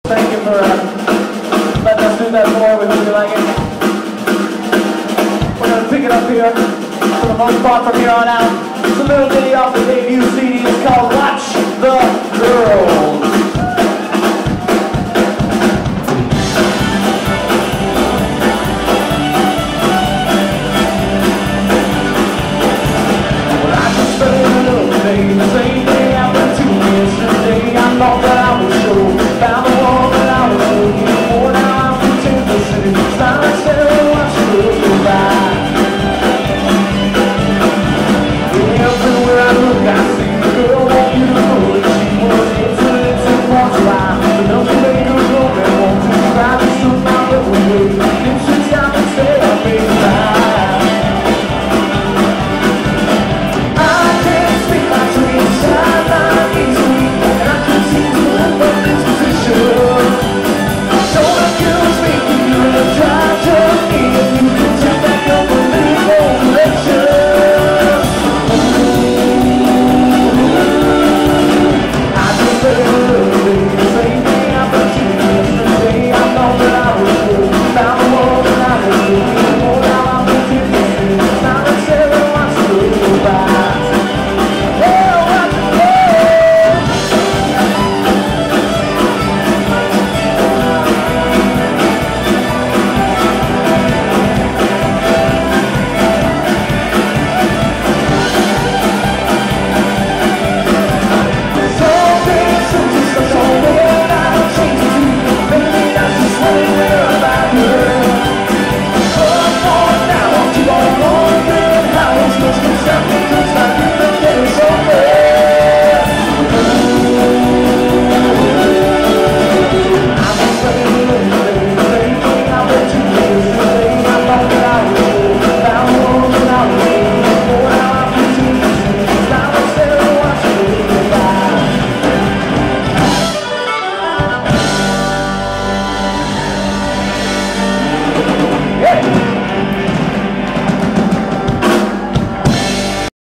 Thank you for letting us do that more. We hope you like it. We're going to pick it up here for the most part from here on out. It's a little ditty off the debut CD. It's called Watch the Girls. Well, I just fell in love today, the same day I went to yesterday. I thought that I was sure, found the one that I was looking for. Now I'm pretending to sit in the style and say, watch the girls go by. Everywhere I look, I see the girl more beautiful than she was. Into it, took one slide, enough to make her go and want to try to shoot my little way. Then she stopped and said, I made it right. I can't speak my dreams, sideline easily, and I can seem to live up this position. So accuse me, you're in a dry journey, and you can take back your political direction. Yeah.